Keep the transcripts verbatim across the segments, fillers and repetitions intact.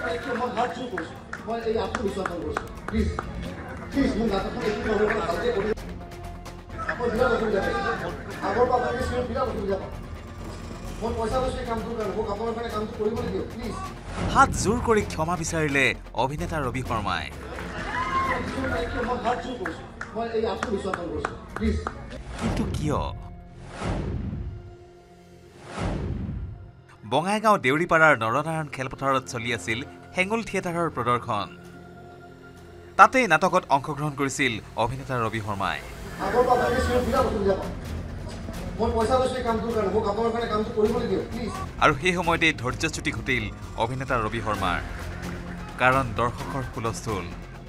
হাত জোৰ কৰি ক্ষমা বিচাৰিলে অভিনেতা ৰবি শৰ্মাই। কিন্তু কিয়? বঙাইগাঁও দেউৰীপাৰাৰ নৰনাৰায়ণ খেলপথাৰত চলি আছিল হেঙুল থিয়েটাৰৰ প্ৰদৰ্শন। তাতেই নাটকত অংশগ্ৰহণ কৰিছিল অভিনেতা ৰবি শৰ্মাই। আৰু সেই সময়তে ধৈৰ্যচ্যুতি ঘটিল অভিনেতা ৰবি শৰ্মাৰ, কাৰণ দৰ্শকৰ হুলস্থুল।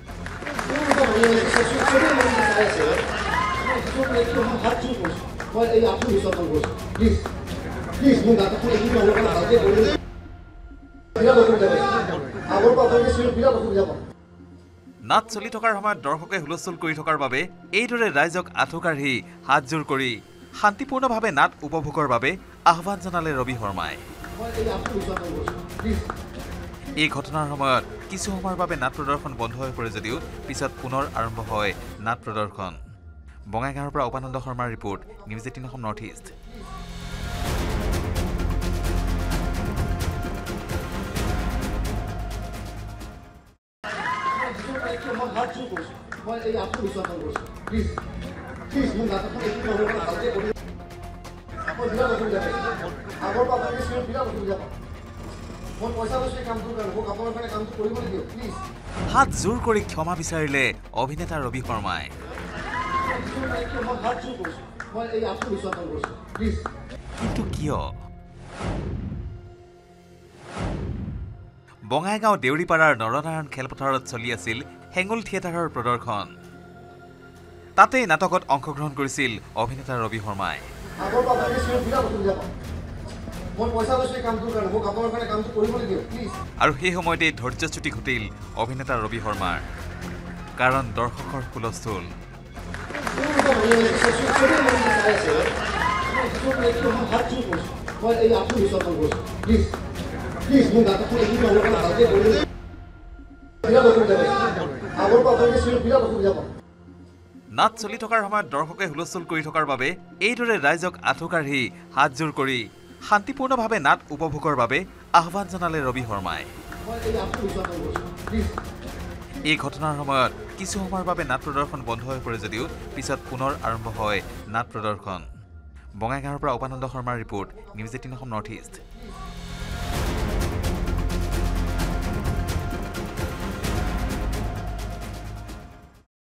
নাট চলি থকাৰ সময়ত দৰ্শকে হুলস্থুল কৰি থকাৰ বাবে এইদৰে ৰাইজক আঁঠু কাঢ়ি হাতজোৰ কৰি শান্তিপূৰ্ণভাৱে নাট উপভোগৰ বাবে আহ্বান জনালে ৰবি শৰ্মাই। এই ঘটনাৰ সময়ত কিছু সময়ৰ বাবে নাট প্ৰদৰ্শন বন্ধ হৈ পৰে যদিও পিছত পুনৰ আৰম্ভ হয় নাট প্ৰদৰ্শন। বঙাইগাঁৱৰ পৰা উপানন্দ শৰ্মাৰ report, news eighteen Assam north east. হাত জোৰ কৰি ক্ষমা বিচাৰিলে অভিনেতা ৰবি শৰ্মাই। কিন্তু কিয়? বঙাইগাঁও দেউৰীপাৰাৰ নৰনাৰায়ণ খেলপথাৰত চলি আছিল হেঙুল থিয়েটাৰৰ প্ৰদৰ্শন। তাতেই নাটকত অংশগ্ৰহণ কৰিছিল অভিনেতা ৰবি শৰ্মাই। আৰু সেই সময়তে ধৈৰ্যচ্যুতি ঘটিল অভিনেতা ৰবি শৰ্মাৰ, কাৰণ দৰ্শকৰ হুলস্থুল। নাট চলি থকাৰ সময়ত দৰ্শকে হুলস্থুল কৰি থকাৰ বাবে এইদৰে ৰাইজক আঁঠু কাঢ়ি হাতজোৰ কৰি শান্তিপূৰ্ণভাৱে নাট উপভোগৰ বাবে আহ্বান জনালে ৰবি শৰ্মাই। এই ঘটনাৰ সময়ত কিছু সময়ৰ বাবে নাট প্ৰদৰ্শন বন্ধ হৈ পৰে যদিও পিছত পুনৰ আৰম্ভ হয় নাট প্ৰদৰ্শন। বঙাইগাঁৱৰ পৰা উপানন্দ শৰ্মাৰ report, news eighteen Assam north east.